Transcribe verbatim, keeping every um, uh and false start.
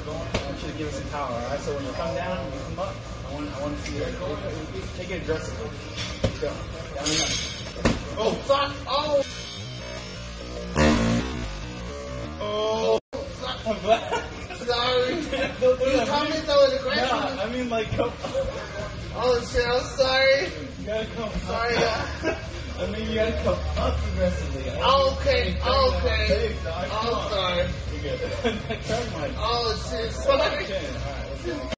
want you to give us some power, alright? So when you come down, when you come up, I want, I want to see it. Take it aggressively. Let's go. Down and up. Oh, fuck! Oh! Oh! I'm glad. Sorry. You told me to throw it aggressively. Nah, I mean like come. Oh shit! I'm sorry. You gotta come. Sorry, guys. I mean you gotta come up aggressively. Okay, okay. I'm I'm sorry. You're good. Oh shit! Sorry. Alright, let's go.